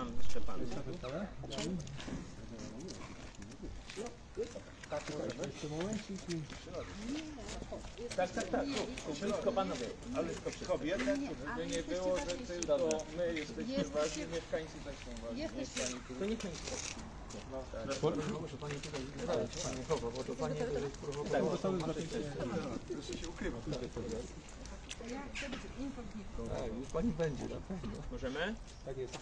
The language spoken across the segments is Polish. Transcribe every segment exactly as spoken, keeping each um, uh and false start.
tam jeszcze pan. Tak, tak, tak. Blisko panowie. Ale kobiety, żeby nie było, że tylko my jesteśmy ważni, mieszkańcy też są ważni. To nie kończy. No, tak. Proszę pani tutaj znaleźć, pani chowa, bo to pani tak, bo to proszę się ukrywa. Ja chcę być inkognito. Tak, już pani będzie na pewno. Możemy? Tak jest.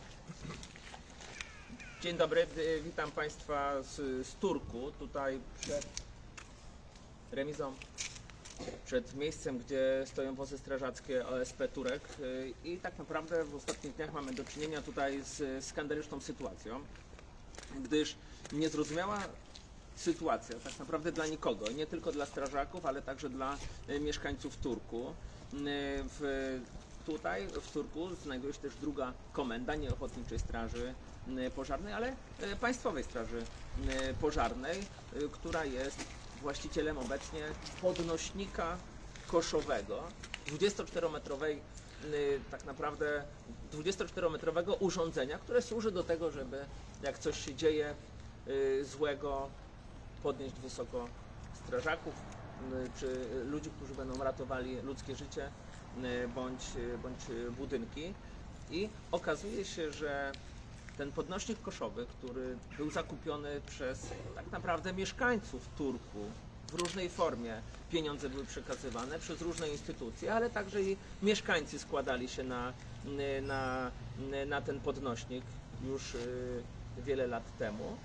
Dzień dobry, witam Państwa z, z Turku, tutaj przed remizą, przed miejscem, gdzie stoją wozy strażackie O S P Turek i tak naprawdę w ostatnich dniach mamy do czynienia tutaj z skandaliczną sytuacją, gdyż niezrozumiała sytuacja tak naprawdę dla nikogo, nie tylko dla strażaków, ale także dla mieszkańców Turku. W, tutaj w Turku znajduje się też druga komenda nie Ochotniczej Straży Pożarnej, ale Państwowej Straży Pożarnej, która jest właścicielem obecnie podnośnika koszowego, dwudziestoczterometrowej, tak naprawdę dwudziestoczterometrowego urządzenia, które służy do tego, żeby jak coś się dzieje złego, podnieść wysoko strażaków czy ludzi, którzy będą ratowali ludzkie życie bądź, bądź budynki. I okazuje się, że ten podnośnik koszowy, który był zakupiony przez tak naprawdę mieszkańców Turku w różnej formie, pieniądze były przekazywane przez różne instytucje, ale także i mieszkańcy składali się na, na, na ten podnośnik już wiele lat temu.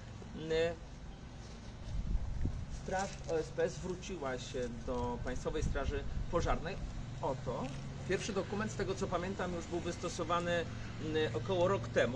Straż O S P zwróciła się do Państwowej Straży Pożarnej o to. Pierwszy dokument, z tego co pamiętam, już był wystosowany około rok temu,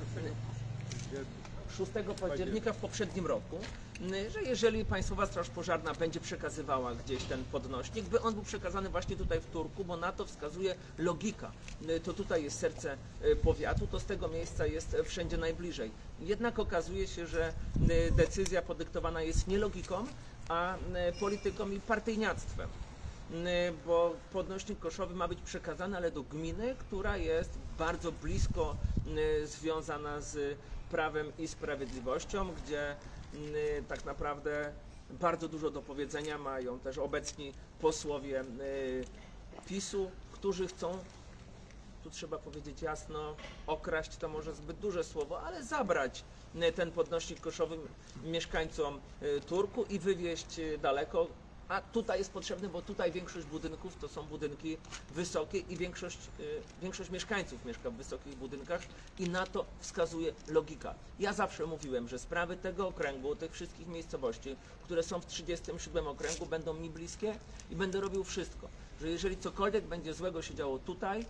szóstego października w poprzednim roku, że jeżeli Państwowa Straż Pożarna będzie przekazywała gdzieś ten podnośnik, by on był przekazany właśnie tutaj w Turku, bo na to wskazuje logika. To tutaj jest serce powiatu, to z tego miejsca jest wszędzie najbliżej. Jednak okazuje się, że decyzja podyktowana jest nie logiką, a polityką i partyjniactwem. Bo podnośnik koszowy ma być przekazany, ale do gminy, która jest bardzo blisko związana z Prawem i Sprawiedliwością, gdzie tak naprawdę bardzo dużo do powiedzenia mają też obecni posłowie PiSu, którzy chcą, tu trzeba powiedzieć jasno, okraść to może zbyt duże słowo, ale zabrać ten podnośnik koszowy mieszkańcom Turku i wywieźć daleko. A tutaj jest potrzebny, bo tutaj większość budynków to są budynki wysokie i większość, większość mieszkańców mieszka w wysokich budynkach i na to wskazuje logika. Ja zawsze mówiłem, że sprawy tego okręgu, tych wszystkich miejscowości, które są w trzydziestym siódmym okręgu, będą mi bliskie i będę robił wszystko, że jeżeli cokolwiek będzie złego się działo tutaj,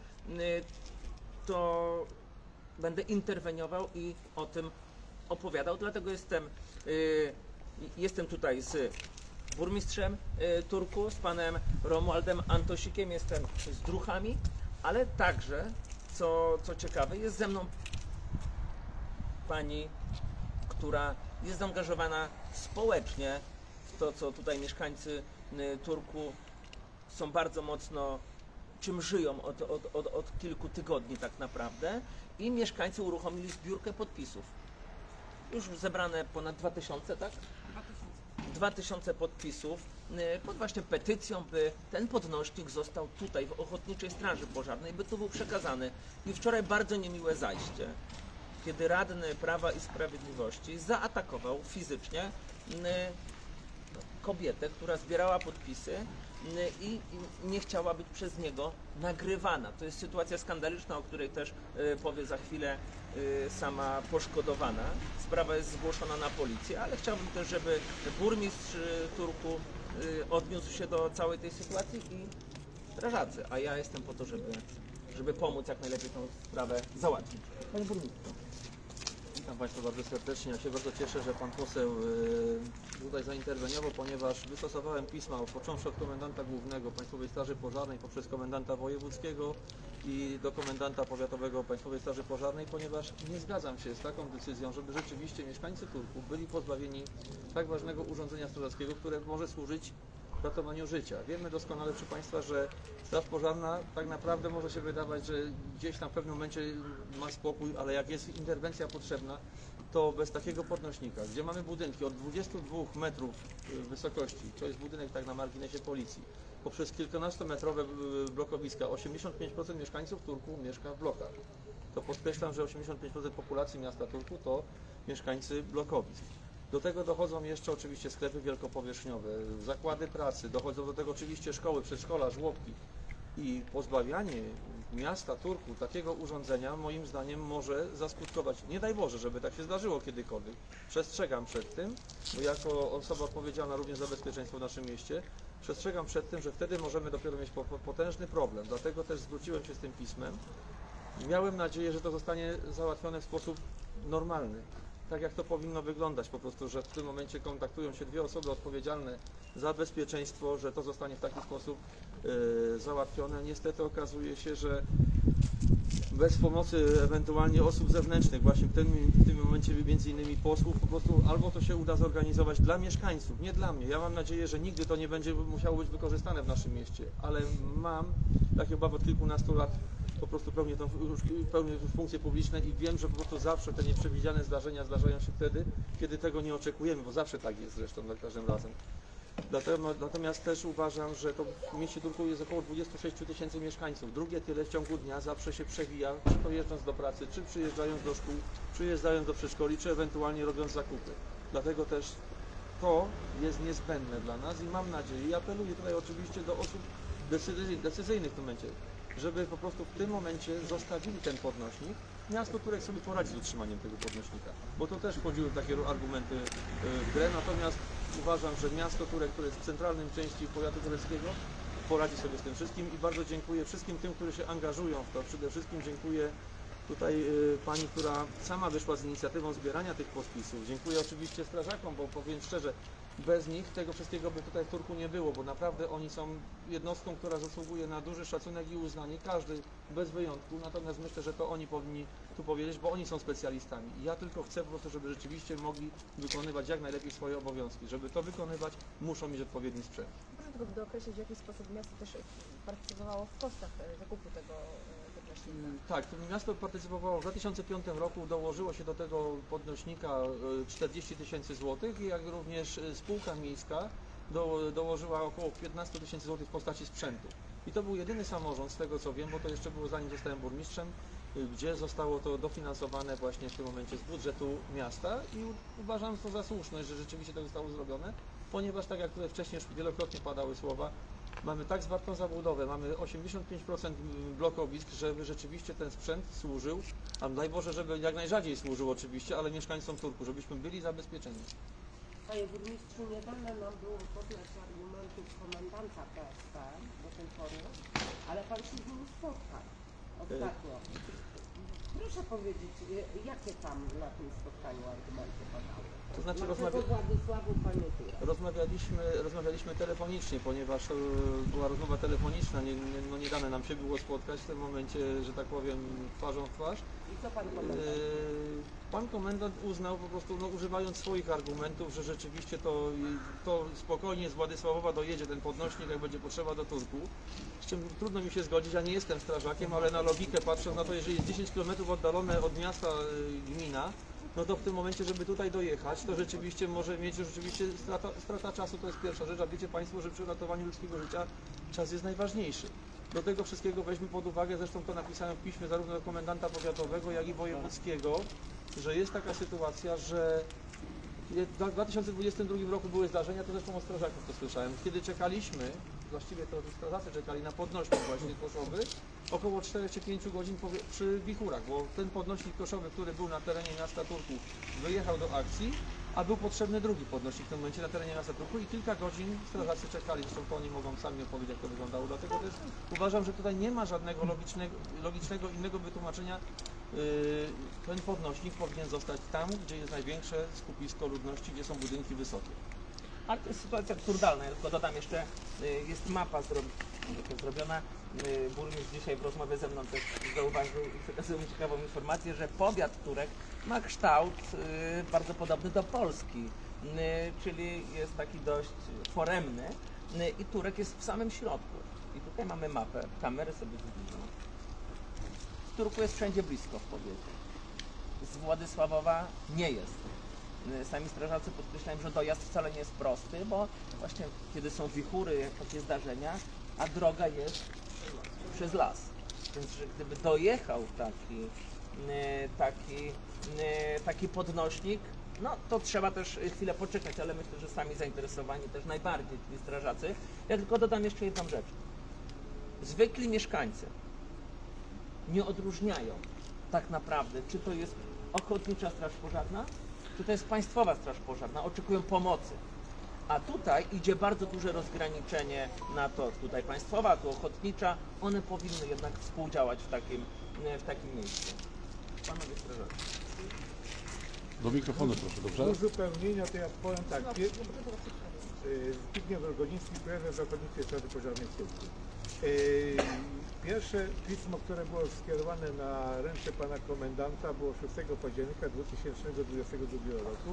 to będę interweniował i o tym opowiadał. Dlatego jestem, jestem tutaj z burmistrzem y, Turku, z panem Romualdem Antosikiem, jestem z druchami, ale także, co, co ciekawe, jest ze mną pani, która jest zaangażowana społecznie w to, co tutaj mieszkańcy y, Turku są bardzo mocno, czym żyją od, od, od, od kilku tygodni tak naprawdę, i mieszkańcy uruchomili zbiórkę podpisów. Już zebrane ponad dwa tysiące, tak? dwa tysiące podpisów pod właśnie petycją, by ten podnośnik został tutaj w Ochotniczej Straży Pożarnej, by tu był przekazany. I wczoraj bardzo niemiłe zajście, kiedy radny Prawa i Sprawiedliwości zaatakował fizycznie kobietę, która zbierała podpisy i nie chciała być przez niego nagrywana. To jest sytuacja skandaliczna, o której też powie za chwilę sama poszkodowana. Sprawa jest zgłoszona na policję, ale chciałbym też, żeby burmistrz Turku odniósł się do całej tej sytuacji i strażacy, a ja jestem po to, żeby, żeby pomóc jak najlepiej tę sprawę załatwić. Panie burmistrzu. Witam Państwa bardzo serdecznie. Ja się bardzo cieszę, że Pan poseł tutaj zainterweniował, ponieważ wystosowałem pisma, począwszy od komendanta głównego Państwowej Straży Pożarnej poprzez komendanta wojewódzkiego i do komendanta powiatowego Państwowej Straży Pożarnej, ponieważ nie zgadzam się z taką decyzją, żeby rzeczywiście mieszkańcy Turku byli pozbawieni tak ważnego urządzenia strażackiego, które może służyć ratowaniu życia. Wiemy doskonale, proszę Państwa, że straż pożarna tak naprawdę może się wydawać, że gdzieś na pewnym momencie ma spokój, ale jak jest interwencja potrzebna, to bez takiego podnośnika, gdzie mamy budynki od dwudziestu dwóch metrów wysokości, to jest budynek tak na marginesie policji, poprzez kilkunastometrowe blokowiska, osiemdziesiąt pięć procent mieszkańców Turku mieszka w blokach. To podkreślam, że osiemdziesiąt pięć procent populacji miasta Turku to mieszkańcy blokowisk. Do tego dochodzą jeszcze oczywiście sklepy wielkopowierzchniowe, zakłady pracy, dochodzą do tego oczywiście szkoły, przedszkola, żłobki. I pozbawianie miasta Turku takiego urządzenia moim zdaniem może zaskutkować, nie daj Boże, żeby tak się zdarzyło kiedykolwiek. Przestrzegam przed tym, bo jako osoba odpowiedzialna również za bezpieczeństwo w naszym mieście, przestrzegam przed tym, że wtedy możemy dopiero mieć potężny problem. Dlatego też zwróciłem się z tym pismem. Miałem nadzieję, że to zostanie załatwione w sposób normalny. Tak jak to powinno wyglądać, po prostu, że w tym momencie kontaktują się dwie osoby odpowiedzialne za bezpieczeństwo, że to zostanie w taki sposób yy, załatwione. Niestety okazuje się, że bez pomocy ewentualnie osób zewnętrznych, właśnie w tym, w tym momencie między innymi posłów, po prostu albo to się uda zorganizować dla mieszkańców, nie dla mnie. Ja mam nadzieję, że nigdy to nie będzie musiało być wykorzystane w naszym mieście, ale mam takie obawy od kilkunastu lat. Po prostu pełnię, tą, pełnię funkcje publiczne i wiem, że po prostu zawsze te nieprzewidziane zdarzenia zdarzają się wtedy, kiedy tego nie oczekujemy, bo zawsze tak jest zresztą za każdym razem. Dlatego, natomiast też uważam, że to w mieście Turku jest około dwudziestu sześciu tysięcy mieszkańców. Drugie tyle w ciągu dnia zawsze się przewija, czy to jedząc do pracy, czy przyjeżdżając do szkół, przyjeżdżając do przedszkoli, czy ewentualnie robiąc zakupy. Dlatego też to jest niezbędne dla nas i mam nadzieję, i apeluję tutaj oczywiście do osób decyzyjnych w tym momencie, żeby po prostu w tym momencie zostawili ten podnośnik. Miasto Turek sobie poradzi z utrzymaniem tego podnośnika, bo to też wchodziły takie argumenty w grę, natomiast uważam, że miasto Turek, które jest w centralnym części powiatu tureckiego, poradzi sobie z tym wszystkim i bardzo dziękuję wszystkim tym, którzy się angażują w to. Przede wszystkim dziękuję tutaj pani, która sama wyszła z inicjatywą zbierania tych podpisów. Dziękuję oczywiście strażakom, bo powiem szczerze, bez nich tego wszystkiego by tutaj w Turku nie było, bo naprawdę oni są jednostką, która zasługuje na duży szacunek i uznanie, każdy bez wyjątku, natomiast myślę, że to oni powinni tu powiedzieć, bo oni są specjalistami. I ja tylko chcę po prostu, żeby rzeczywiście mogli wykonywać jak najlepiej swoje obowiązki. Żeby to wykonywać, muszą mieć odpowiedni sprzęt. Proszę tylko dookreślić, w jaki sposób miasto też partycypowało w kosztach zakupu tego podnośnika. Tak, miasto partycypowało w dwa tysiące piątym roku, dołożyło się do tego podnośnika czterdzieści tysięcy złotych, jak również spółka miejska do, dołożyła około piętnaście tysięcy złotych w postaci sprzętu. I to był jedyny samorząd, z tego co wiem, bo to jeszcze było zanim zostałem burmistrzem, gdzie zostało to dofinansowane właśnie w tym momencie z budżetu miasta i uważam to za słuszność, że rzeczywiście to zostało zrobione, ponieważ tak jak tutaj wcześniej już wielokrotnie padały słowa, mamy tak zwartą zabudowę, mamy osiemdziesiąt pięć procent blokowisk, żeby rzeczywiście ten sprzęt służył, a daj Boże, żeby jak najrzadziej służył oczywiście, ale mieszkańcom Turku, żebyśmy byli zabezpieczeni. Panie burmistrzu, nie dane nam było poznać argumentów komendanta P S P do tej pory, ale pan się z nim spotkał ostatnio. Proszę powiedzieć, jakie tam na tym spotkaniu argumenty padały? To znaczy rozmawia... Władysławu Paniutura. rozmawialiśmy, rozmawialiśmy telefonicznie, ponieważ to była rozmowa telefoniczna, nie, nie, no nie dane nam się było spotkać w tym momencie, że tak powiem, twarzą w twarz. I co pan komendant? Yy, pan komendant uznał po prostu, no, używając swoich argumentów, że rzeczywiście to, to spokojnie z Władysławowa dojedzie ten podnośnik, jak będzie potrzeba do Turku. Z czym trudno mi się zgodzić, ja nie jestem strażakiem, ale na logikę patrząc na to, jeżeli jest dziesięć kilometrów oddalone od miasta yy, gmina, no to w tym momencie, żeby tutaj dojechać, to rzeczywiście może mieć, rzeczywiście strata, strata czasu to jest pierwsza rzecz, a wiecie Państwo, że przy ratowaniu ludzkiego życia czas jest najważniejszy. Do tego wszystkiego weźmy pod uwagę, zresztą to napisałem w piśmie zarówno do komendanta powiatowego, jak i wojewódzkiego, że jest taka sytuacja, że w dwa tysiące dwudziestym drugim roku były zdarzenia, to zresztą o strażaków to słyszałem, kiedy czekaliśmy, właściwie to strażacy czekali na podnośnik właśnie koszowy, około czterech czy pięciu godzin przy wichurach, bo ten podnośnik koszowy, który był na terenie miasta Turku, wyjechał do akcji, a był potrzebny drugi podnośnik w tym momencie na terenie miasta Turku i kilka godzin strażacy czekali, zresztą to oni mogą sami opowiedzieć, jak to wyglądało, dlatego też uważam, że tutaj nie ma żadnego logicznego, logicznego innego wytłumaczenia. Ten podnośnik powinien zostać tam, gdzie jest największe skupisko ludności, gdzie są budynki wysokie. Ale to jest sytuacja absurdalna, ja tylko dodam jeszcze, jest mapa zrobiona, burmistrz dzisiaj w rozmowie ze mną też zauważył i przekazał mi ciekawą informację, że powiat Turek ma kształt bardzo podobny do Polski, czyli jest taki dość foremny. y, i Turek jest w samym środku. I tutaj mamy mapę, kamery sobie zbliżą. W Turku jest wszędzie blisko w powiecie. Z Władysławowa nie jest. Y, Sami strażacy podkreślają, że dojazd wcale nie jest prosty, bo właśnie kiedy są wichury, takie zdarzenia, a droga jest przez las. Więc że gdyby dojechał taki, y, taki, y, taki podnośnik, no to trzeba też chwilę poczekać, ale myślę, że sami zainteresowani też najbardziej, czyli strażacy. Ja tylko dodam jeszcze jedną rzecz. Zwykli mieszkańcy nie odróżniają tak naprawdę, czy to jest Ochotnicza Straż Pożarna, czy to jest Państwowa Straż Pożarna. Oczekują pomocy. A tutaj idzie bardzo duże rozgraniczenie na to, tutaj państwowa, a tu ochotnicza. One powinny jednak współdziałać w takim, w takim miejscu. Panowie strażacy. Do mikrofonu proszę, dobrze? Do uzupełnienia to ja powiem tak. Pie- y, Zbigniew Rogodziński, prezes Ochotniczej Straży Pożarnej w Turku. Y, Pierwsze pismo, które było skierowane na ręce pana komendanta, było szóstego października dwa tysiące dwudziestego drugiego roku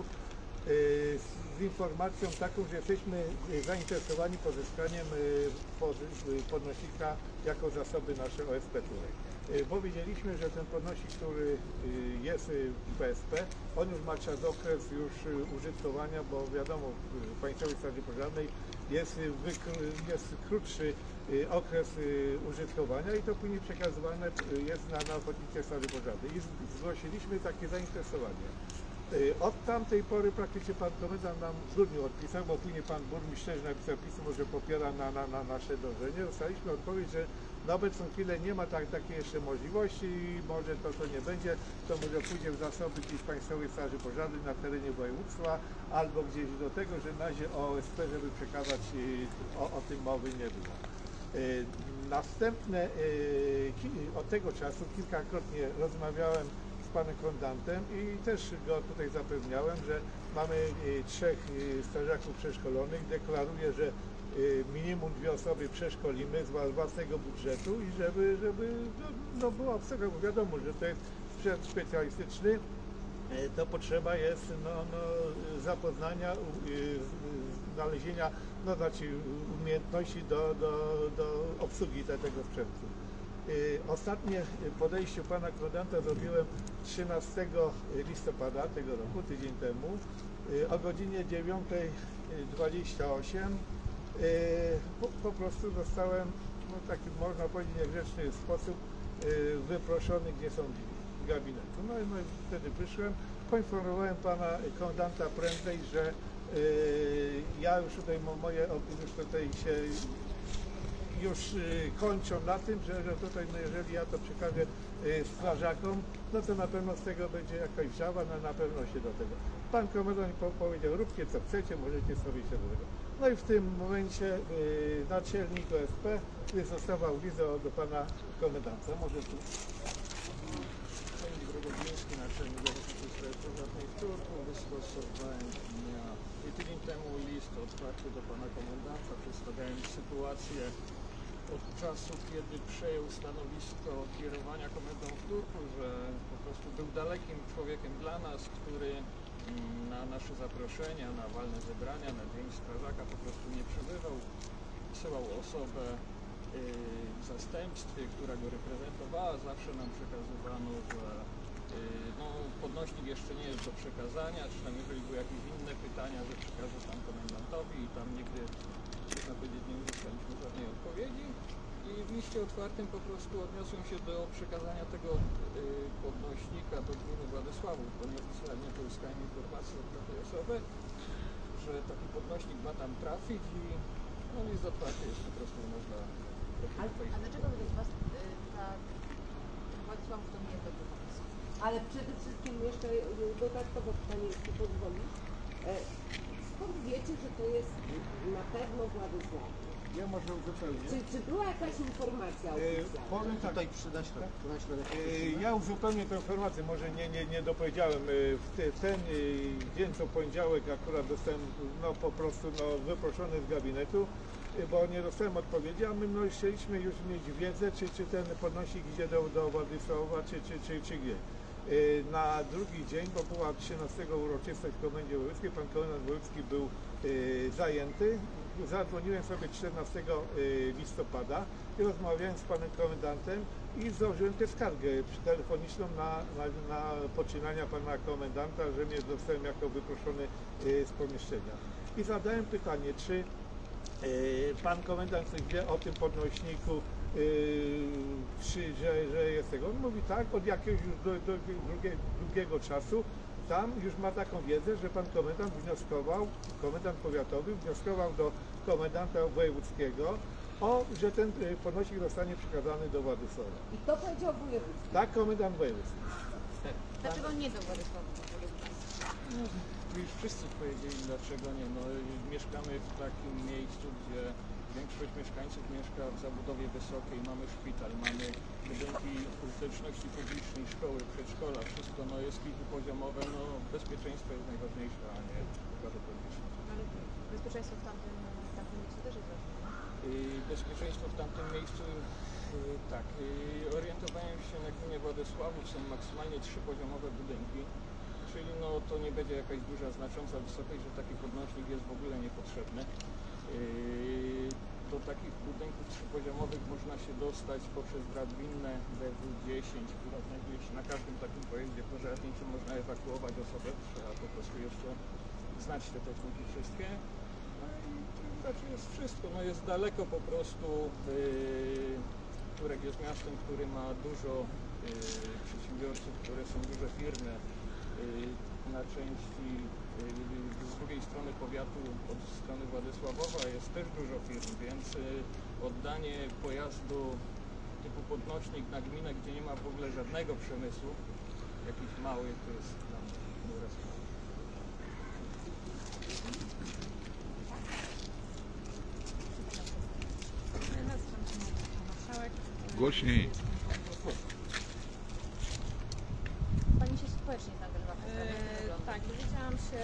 y, z informacją taką, że jesteśmy y, zainteresowani pozyskaniem y, pod, y, podnosika jako zasoby nasze O S P Turek. Y, Bo wiedzieliśmy, że ten podnosik, który y, jest y, w P S P, on już ma czas okres już y, użytkowania, bo wiadomo, w Państwowej Straży Pożarnej jest, y, wykr- jest krótszy y, okres y, użytkowania i to później przekazywane y, jest na, na Ochotniczej Straży Pożarnej. I z- zgłosiliśmy takie zainteresowanie. Y, Od tamtej pory praktycznie pan komendant nam w grudniu odpisał, bo później pan burmistrz też napisał pismo, że popiera na, na, na nasze dążenie. Dostaliśmy odpowiedź, że na obecną chwilę nie ma tak, takiej jeszcze możliwości i może to, to nie będzie, to może pójdzie w zasoby gdzieś Państwowej Straży Pożarnej na terenie województwa albo gdzieś do tego, że na razie O S P, żeby przekazać, y, o, o tym mowy nie było. Y, Następne, y, ki- od tego czasu kilkakrotnie rozmawiałem z panem komendantem i też go tutaj zapewniałem, że mamy y, trzech y, strażaków przeszkolonych. Deklaruję, że y, minimum dwie osoby przeszkolimy z wa- własnego budżetu i żeby, żeby no, no była obsługa, bo wiadomo, że to jest sprzęt specjalistyczny, y, to potrzeba jest no, no, zapoznania, u- y, z- znalezienia, no znaczy umiejętności do, do, do obsługi te, tego sprzętu. Y, Ostatnie podejście pana komendanta zrobiłem trzynastego listopada tego roku, tydzień temu, y, o godzinie dziewiąta dwadzieścia osiem. Y, Po, po prostu zostałem, no taki można powiedzieć niegrzeczny sposób, y, wyproszony, gdzie są drzwi gabinetu. No i, no i wtedy przyszłem, poinformowałem pana komendanta prędzej, że y, ja już tutaj mo- moje op- już tutaj się już y, kończą na tym, że, że tutaj, no jeżeli ja to przekażę y, strażakom, no to na pewno z tego będzie jakaś wrzawa, no na pewno się do tego. Pan komendant po, powiedział, róbcie co chcecie, możecie sobie się do tego. No i w tym momencie y, naczelnik O S P wystosował wizę do pana komendanta. Może tu. Panie Rogodziński, naczelnik Ochotniczej Straży Pożarnej w Turku, wystosowałem dnia, tydzień temu list otwarty do pana komendanta, przedstawiając sytuację od czasu, kiedy przejął stanowisko kierowania komendą w Turku, że po prostu był dalekim człowiekiem dla nas, który mm, na nasze zaproszenia, na walne zebrania, na Dzień Strażaka po prostu nie przybywał. Wysyłał osobę y, w zastępstwie, która go reprezentowała. Zawsze nam przekazywano, że y, no, podnośnik jeszcze nie jest do przekazania, czy tam jeżeli były jakieś inne pytania, że przekaże tam komendantowi i tam nigdy, można powiedzieć, nie uzyskaliśmy żadnej odpowiedzi. I w liście otwartym po prostu odniosłem się do przekazania tego y, podnośnika do gminy Władysławów, bo nieoficjalnie pozyskałem informację od takiej osoby, że taki podnośnik ma tam trafić i no, list otwarty jest po prostu można profilu A, a Facebooka. dlaczego według Was y, ta Władysławów to nie jest dobry pomysł? Ale przede wszystkim jeszcze y, dodatkowe pytanie, jeśli pozwolisz. E, Skąd wiecie, że to jest na pewno Władysław? Ja może uzupełnię. Czy, czy była jakaś informacja Y, oficjalna? Powiem tak. Tutaj przyda środek. Przyda środek. Y, Ja uzupełnię tę informację, może nie, nie, nie dopowiedziałem. Y, W te, ten y, dzień, co poniedziałek, akurat dostałem no, po prostu no, wyproszony z gabinetu, y, bo nie dostałem odpowiedzi, a my no, chcieliśmy już mieć wiedzę, czy, czy ten podnosik idzie do, do Władysława, czy, czy, czy, czy gdzie. Y, Na drugi dzień, bo była trzynastego uroczystość w Komendzie Wojewódzkiej, pan komendant wojewódzki był y, zajęty, zadzwoniłem sobie czternastego listopada i rozmawiałem z panem komendantem i złożyłem tę skargę telefoniczną na, na, na poczynania pana komendanta, że mnie zostałem jako wyproszony z pomieszczenia. I zadałem pytanie, czy pan komendant coś wie o tym podnośniku, czy, że, że jest tego. On mówi tak, od jakiegoś już do, do drugie, długiego czasu tam już ma taką wiedzę, że pan komendant wnioskował, komendant powiatowy wnioskował do komendanta wojewódzkiego, o, że ten podnośnik zostanie przekazany do Władysława. I to powiedział wojewódzki. Tak, komendant wojewódzki. Dlaczego nie do Władysława? No, już wszyscy powiedzieli, dlaczego nie. No, mieszkamy w takim miejscu, gdzie większość mieszkańców mieszka w zabudowie wysokiej, mamy szpital, mamy budynki użyteczności publicznej, szkoły, przedszkola, wszystko no, jest kilkupoziomowe, no bezpieczeństwo jest najważniejsze, a nie układy publiczne. Ale bezpieczeństwo w tamtym, w tamtym miejscu też jest ważne. Yy, bezpieczeństwo w tamtym miejscu, yy, tak, yy, orientowałem się na gminie Władysławów, są maksymalnie trzypoziomowe budynki, czyli no to nie będzie jakaś duża, znacząca wysokość, że taki podnośnik jest w ogóle niepotrzebny. Yy, do takich budynków trzypoziomowych można się dostać poprzez drabinę D W dziesięć, która znajduje się na każdym takim pojeździe pożarniczym, można ewakuować osobę, trzeba po prostu jeszcze znać te techniki wszystkie. No i to raczej jest wszystko, no jest daleko po prostu, yy, Turek jest miastem, który ma dużo yy, przedsiębiorców, które są duże firmy, yy, na części yy, z drugiej strony powiatu, od strony Władysławowa jest też dużo firm, więc yy, oddanie pojazdu typu podnośnik na gminę, gdzie nie ma w ogóle żadnego przemysłu, jakiś mały, to jest dla mnie duże sprawa. Głośniej. Pani się społecznie zaangażowała w sprawę. Eee, tak, dowiedziałam się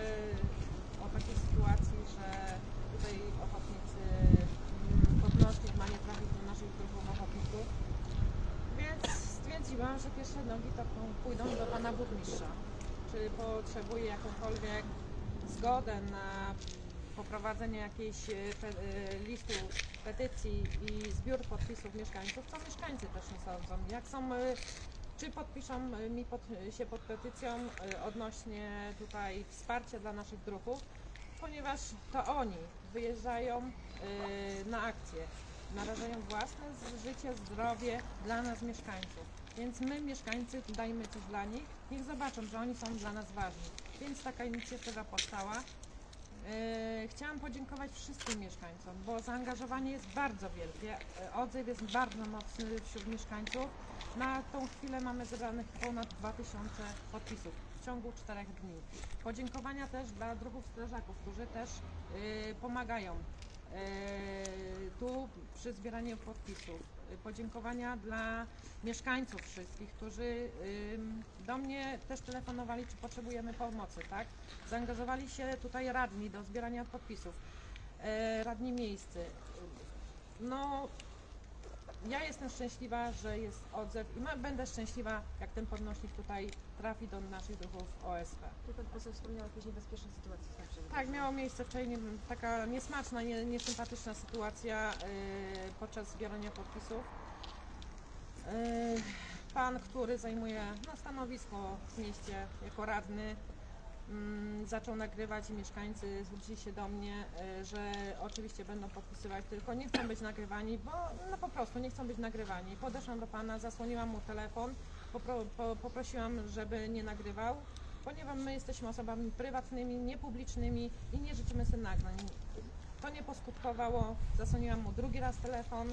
o takiej sytuacji, że tutaj ochotnicy mm, podnośnik ma nie trafić do naszych grupów ochotników, więc stwierdziłam, że pierwsze nogi to pójdą do pana burmistrza. Czy potrzebuje jakąkolwiek zgodę na poprowadzenie jakiejś pe, listu petycji i zbiór podpisów mieszkańców, co mieszkańcy też nie sądzą. Jak są, czy podpiszą mi pod, się pod petycją odnośnie tutaj wsparcia dla naszych druhów, ponieważ to oni wyjeżdżają na akcję, narażają własne życie, zdrowie dla nas mieszkańców. Więc my mieszkańcy dajmy coś dla nich, niech zobaczą, że oni są dla nas ważni. Więc taka inicjatywa powstała. Yy, chciałam podziękować wszystkim mieszkańcom, bo zaangażowanie jest bardzo wielkie, odzew jest bardzo mocny wśród mieszkańców. Na tą chwilę mamy zebranych ponad dwa tysiące podpisów w ciągu czterech dni. Podziękowania też dla druhów strażaków, którzy też yy, pomagają yy, tu przy zbieraniu podpisów. Podziękowania dla mieszkańców wszystkich, którzy y, do mnie też telefonowali, czy potrzebujemy pomocy, tak? Zaangażowali się tutaj radni do zbierania podpisów, e, radni miejscy. No, ja jestem szczęśliwa, że jest odzew i ma, będę szczęśliwa, jak ten podnośnik tutaj trafi do naszych druhów O S P. Tu pan poseł wspomniał o jakiejś niebezpiecznej sytuacji. Tak, miało miejsce wczoraj nie, taka niesmaczna, nie, niesympatyczna sytuacja yy, podczas zbierania podpisów. Yy, pan, który zajmuje no, stanowisko w mieście jako radny, yy, zaczął nagrywać i mieszkańcy zwrócili się do mnie, yy, że oczywiście będą podpisywać, tylko nie chcą być nagrywani, bo no po prostu nie chcą być nagrywani. Podeszłam do pana, zasłoniłam mu telefon, popro, po, poprosiłam, żeby nie nagrywał, ponieważ my jesteśmy osobami prywatnymi, niepublicznymi i nie życzymy sobie nagrań. To nie poskutkowało, zasłoniłam mu drugi raz telefon,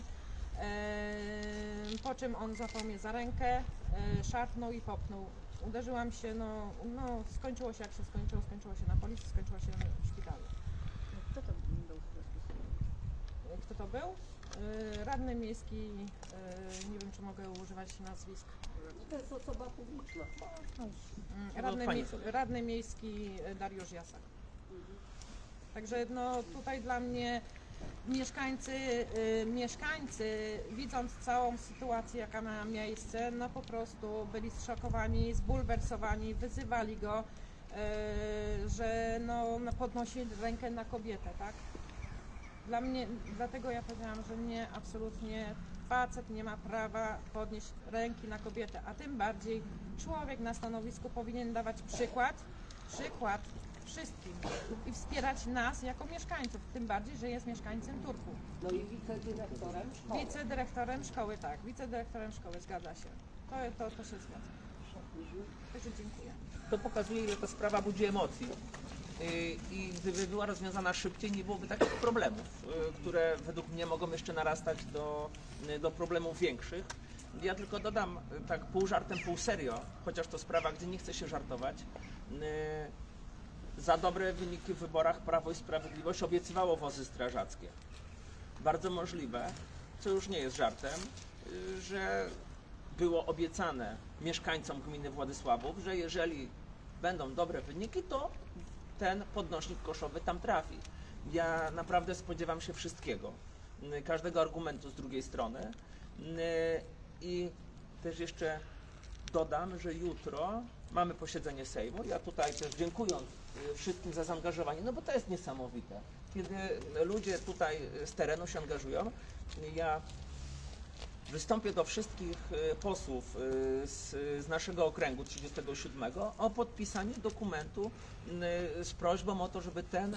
e, po czym on złapał mnie za rękę, e, szarpnął i popchnął. Uderzyłam się, no, no skończyło się jak się skończyło, skończyło się na policji, skończyło się w szpitalu. Kto to był? Kto to był? E, radny miejski, e, nie wiem czy mogę używać nazwisk. To jest osoba publiczna. Radny, mie radny miejski Dariusz Jasak. Także no tutaj dla mnie mieszkańcy, y, mieszkańcy widząc całą sytuację jaka ma miejsce, no po prostu byli zszokowani, zbulwersowani, wyzywali go, y, że no podnosi rękę na kobietę, tak? Dla mnie, dlatego ja powiedziałam, że nie, absolutnie facet nie ma prawa podnieść ręki na kobietę, a tym bardziej człowiek na stanowisku powinien dawać przykład, przykład wszystkim i wspierać nas jako mieszkańców, tym bardziej, że jest mieszkańcem Turku. No i wicedyrektorem szkoły. Wicedyrektorem szkoły, tak, wicedyrektorem szkoły, zgadza się. To, to, to się zgadza. Także dziękuję. To pokazuje, ile ta sprawa budzi emocji. I gdyby była rozwiązana szybciej, nie byłoby takich problemów, które według mnie mogą jeszcze narastać do, do problemów większych. Ja tylko dodam tak pół żartem, pół serio, chociaż to sprawa, gdzie nie chce się żartować. Za dobre wyniki w wyborach Prawo i Sprawiedliwość obiecywało wozy strażackie. Bardzo możliwe, co już nie jest żartem, że było obiecane mieszkańcom gminy Władysławów, że jeżeli będą dobre wyniki, to ten podnośnik koszowy tam trafi. Ja naprawdę spodziewam się wszystkiego, każdego argumentu z drugiej strony i też jeszcze dodam, że jutro mamy posiedzenie Sejmu. Ja tutaj też dziękując wszystkim za zaangażowanie, no bo to jest niesamowite. Kiedy ludzie tutaj z terenu się angażują, ja wystąpię do wszystkich posłów z, z naszego okręgu trzydziestego siódmego o podpisanie dokumentu z prośbą o to, żeby ten,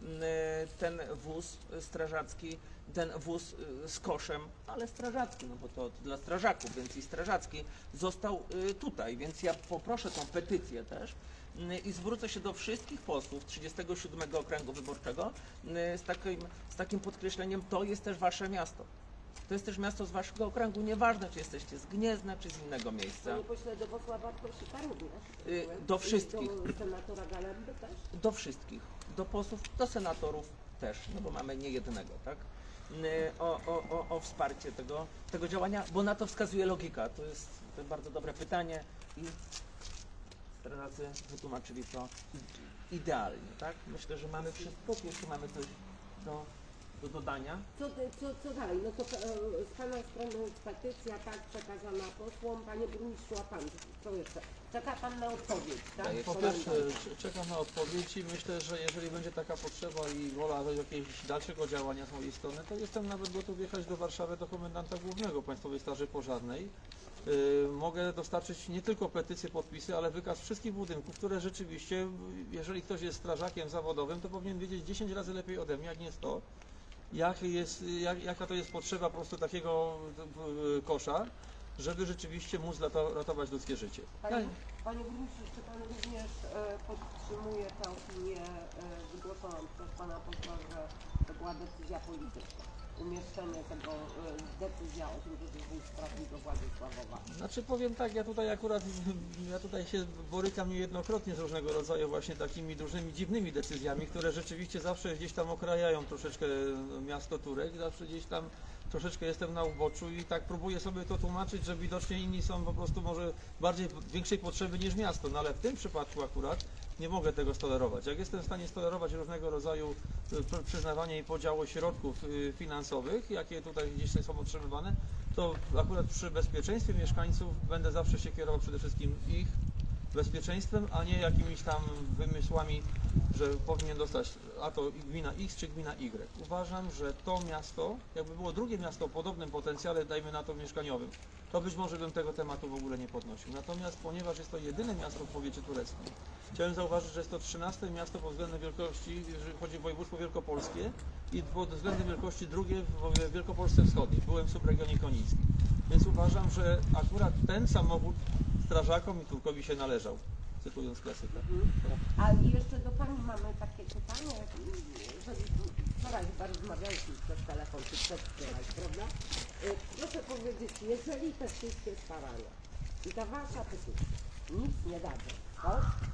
ten wóz strażacki, ten wóz z koszem, ale strażacki, no bo to, to dla strażaków, więc i strażacki został tutaj, więc ja poproszę tą petycję też i zwrócę się do wszystkich posłów trzydziestego siódmego okręgu wyborczego z takim, z takim podkreśleniem, to jest też wasze miasto. To jest też miasto z waszego okręgu, nieważne czy jesteście z Gniezna, czy z innego miejsca. Panie pośle, do posła Bartosika również? Y, do wszystkich. I do senatora Galemby też? Do wszystkich. Do posłów, do senatorów też, no bo mamy nie jednego, tak? Y, o, o, o, o wsparcie tego, tego działania, bo na to wskazuje logika. To jest, to jest bardzo dobre pytanie i strażacy wytłumaczyli to idealnie, tak? Myślę, że mamy wszystko, jeszcze mamy coś do... do dodania. Co, co, co dalej? No to e, z Pana strony petycja tak przekazana posłom. Panie burmistrzu, a Pan co jeszcze? Czeka Pan na odpowiedź, tak? Po pierwsze czekam na odpowiedź i myślę, że jeżeli będzie taka potrzeba i wola do jakiegoś dalszego działania z mojej strony, to jestem nawet gotów jechać do Warszawy do komendanta głównego Państwowej Straży Pożarnej. Yy, mogę dostarczyć nie tylko petycje, podpisy, ale wykaz wszystkich budynków, które rzeczywiście, jeżeli ktoś jest strażakiem zawodowym, to powinien wiedzieć dziesięć razy lepiej ode mnie, jak nie sto. Jak jest, jak, jaka to jest potrzeba po prostu takiego y, kosza, żeby rzeczywiście móc ratować ludzkie życie. Panie, Panie burmistrzu, czy Pan również e, podtrzymuje tę opinię e, wygłoszoną przez Pana posła, że to była decyzja polityczna? Umieszczenie tego, e, decyzja o tym, żeby wóz trafił do Władysławowa. Znaczy powiem tak, ja tutaj akurat, ja tutaj się borykam niejednokrotnie z różnego rodzaju właśnie takimi różnymi dziwnymi decyzjami, które rzeczywiście zawsze gdzieś tam okrajają troszeczkę miasto Turek, zawsze gdzieś tam troszeczkę jestem na uboczu i tak próbuję sobie to tłumaczyć, że widocznie inni są po prostu może bardziej większej potrzeby niż miasto, no ale w tym przypadku akurat nie mogę tego stolerować. Jak jestem w stanie stolerować różnego rodzaju przyznawanie i podziału środków finansowych, jakie tutaj gdzieś są otrzymywane, to akurat przy bezpieczeństwie mieszkańców będę zawsze się kierował przede wszystkim ich bezpieczeństwem, a nie jakimiś tam wymysłami, że powinien dostać a to gmina X czy gmina Y. Uważam, że to miasto, jakby było drugie miasto o podobnym potencjale, dajmy na to mieszkaniowym, to być może bym tego tematu w ogóle nie podnosił. Natomiast ponieważ jest to jedyne miasto w powiecie tureckim, chciałem zauważyć, że jest to trzynaste miasto pod względem wielkości, jeżeli chodzi o województwo wielkopolskie i pod względem wielkości drugie w Wielkopolsce Wschodniej. Byłem w subregionie konińskim. Więc uważam, że akurat ten samochód strażakom i Turkowi się należał, cytując klasyka. A jeszcze do Pani mamy takie pytanie, że wczoraj chyba rozmawialiśmy przez telefon czy przez wczoraj, prawda? Proszę powiedzieć, jeżeli te wszystkie starania i ta Wasza petycja nic nie dadzą, to?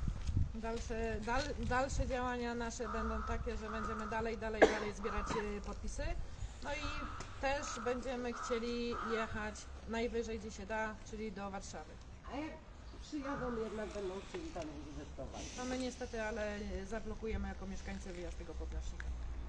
Dalsze, dal, dalsze działania nasze będą takie, że będziemy dalej, dalej, dalej zbierać podpisy. No i też będziemy chcieli jechać najwyżej gdzie się da, czyli do Warszawy. A jak przyjadą, jednak będą chcieli tam inwestować? No my niestety, ale zablokujemy jako mieszkańcy wyjazd tego podnośnika.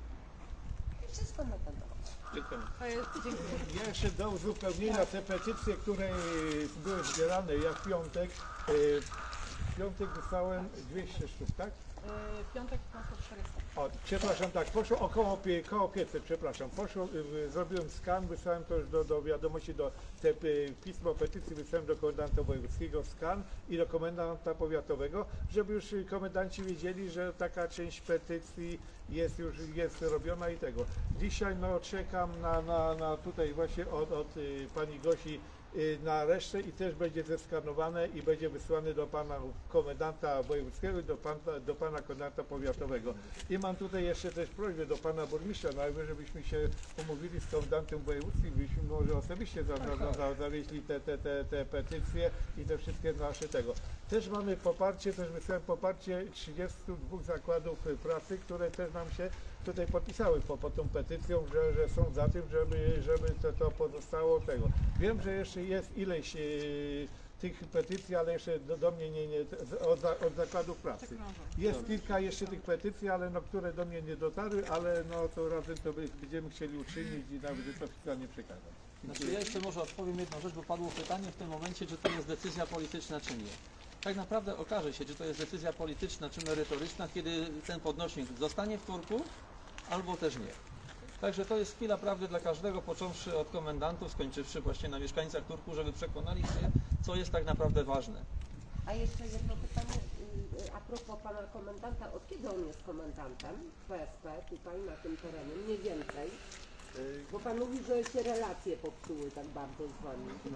I wszystko na ten temat. Dziękuję. To jest, dziękuję. Ja jeszcze do uzupełnienia te petycje, które były zbierane jak w piątek, w piątek wysłałem dwieście sztuk, tak? Yy, piątek poszło czterysta. O, przepraszam, tak, poszło około, pie- około pięćset, przepraszam, poszło, y, zrobiłem skan, wysłałem to już do, do wiadomości, do te y, pismo petycji wysłałem do komendanta wojewódzkiego, skan i do komendanta powiatowego, żeby już y, komendanci wiedzieli, że taka część petycji jest już jest robiona i tego. Dzisiaj no czekam na, na, na tutaj właśnie od, od y, pani Gosi y, na resztę i też będzie zeskanowane i będzie wysłane do pana komendanta wojewódzkiego i do, pan, do pana komendanta powiatowego. I mam tutaj jeszcze też prośbę do pana burmistrza, najwyżej żebyśmy się umówili z komendantem wojewódzkim, byśmy może osobiście za, za, za, zawieźli te, te, te, te petycje i te wszystkie nasze tego. Też mamy poparcie, też wysłałem poparcie trzydziestu dwóch zakładów pracy, które też nam się tutaj podpisały po, po tą petycją, że, że są za tym, żeby, żeby to, to pozostało tego. Wiem, że jeszcze jest ileś e, tych petycji, ale jeszcze do, do mnie nie, nie od, za- od zakładów pracy. Jest kilka jeszcze tych petycji, ale no, które do mnie nie dotarły, ale no to razem to by- będziemy chcieli uczynić i nawet to oficjalnie przekazać. Znaczy ja jeszcze może odpowiem jedną rzecz, bo padło pytanie w tym momencie, czy to jest decyzja polityczna, czy nie. Tak naprawdę okaże się, czy to jest decyzja polityczna, czy merytoryczna, kiedy ten podnośnik zostanie w Turku, albo też nie. Także to jest chwila prawdy dla każdego, począwszy od komendantów, skończywszy właśnie na mieszkańcach Turku, żeby przekonali się, co jest tak naprawdę ważne. A jeszcze jedno pytanie y, a propos pana komendanta. Od kiedy on jest komendantem P S P tutaj na tym terenie? Mniej więcej. Bo pan mówi, że się relacje popsuły tak bardzo z wami.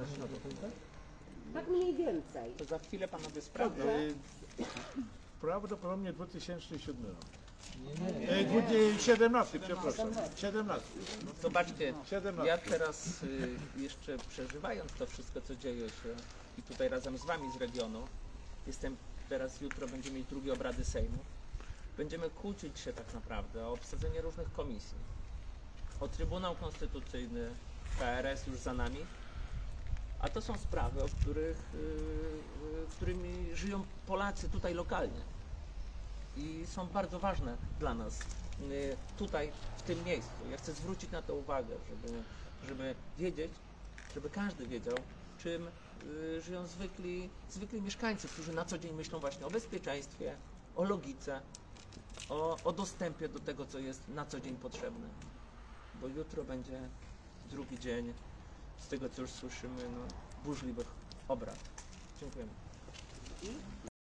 Tak mniej więcej. To za chwilę panowie sprawdzą. Dobrze. Prawdopodobnie dwa tysiące siódmy rok. Nie, nie. E, dwu- e, siedemnasty, przepraszam. siedemnasty. Zobaczcie, siedemnasty. ja teraz y, jeszcze przeżywając to wszystko, co dzieje się i tutaj razem z wami z regionu, jestem teraz, jutro będziemy mieć drugie obrady Sejmu, będziemy kłócić się tak naprawdę o obsadzenie różnych komisji. O Trybunał Konstytucyjny, K R S już za nami, a to są sprawy, o których, y, y, którymi żyją Polacy tutaj lokalnie i są bardzo ważne dla nas y, tutaj, w tym miejscu. Ja chcę zwrócić na to uwagę, żeby, żeby wiedzieć, żeby każdy wiedział, czym y, żyją zwykli, zwykli mieszkańcy, którzy na co dzień myślą właśnie o bezpieczeństwie, o logice, o, o dostępie do tego, co jest na co dzień potrzebne. Bo jutro będzie drugi dzień, z tego co już słyszymy, no, burzliwych obrad. Dziękujemy.